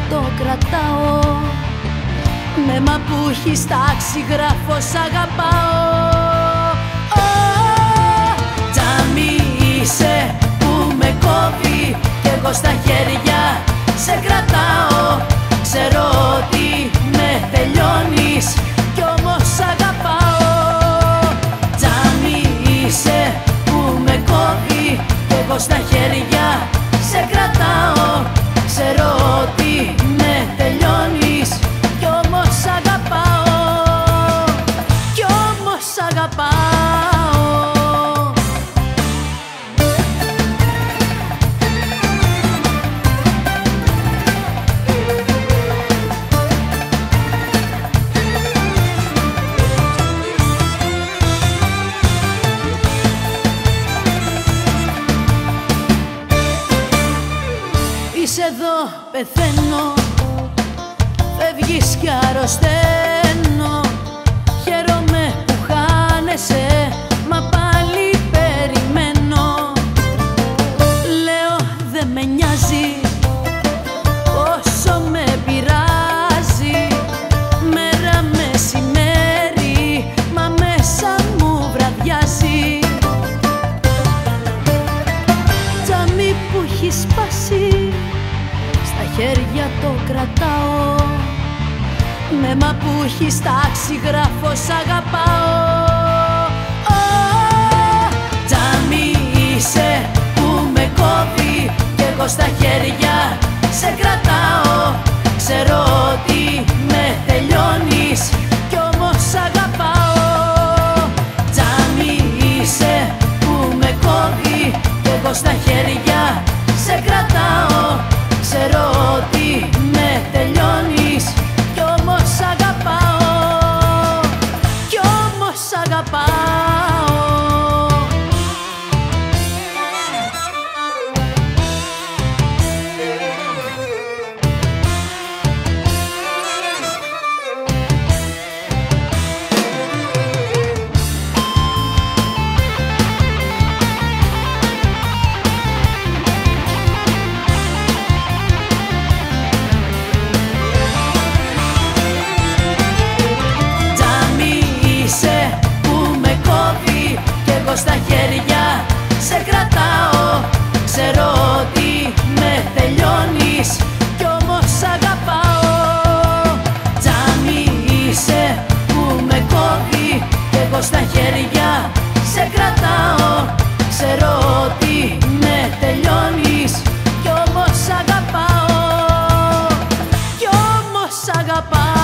το κρατάω. Με μα που έχεις τάξει γράφω σ' αγαπάω. Τζάμι είσαι που με κόβει κι εγώ στα χέρια σε κρατάω. Ξέρω ότι με τελειώνεις κι όμως σ' αγαπάω. Τζάμι είσαι που με κόβει κι εγώ στα χέρια σε κρατάω. Ξέρω ότι με τελειώνεις κι όμως σ' αγαπάω. Κι όμως σ' αγαπάω. Είσαι εδώ, πεθαίνω, φεύγεις κι αρρωσταίνω. Χαίρομαι που χάνεσαι, μα πάλι περιμένω. Λέω δε με νοιάζει όσο με πειράζει. Μέρα μεσημέρι, μα μέσα μου βραδιάζει. Τζάμι που έχει σπάσει, στα χέρια το κρατάω. Με μα που έχεις τάξει γράφω σ' αγαπάω. Τζάμι είσαι που με κόβει κι εγώ στα χέρια σε κρατάω. Ξέρω ότι με τελειώνεις κι όμως σ' αγαπάω. Τζάμι είσαι που με κόβει κι εγώ στα χέρια σε κρατάω. Ξέρω ότι με τελειώνεις κι όμως σ' αγαπάω. Κι όμως σ' αγαπάω. Στα χέρια σε κρατάω. Ξέρω ότι με τελειώνεις κι όμως σ' αγαπάω. Τζάμι είσαι που με κόβει κι εγώ στα χέρια σε κρατάω. Ξέρω ότι με τελειώνεις κι όμως σ' αγαπάω. Κι όμως σ' αγαπάω.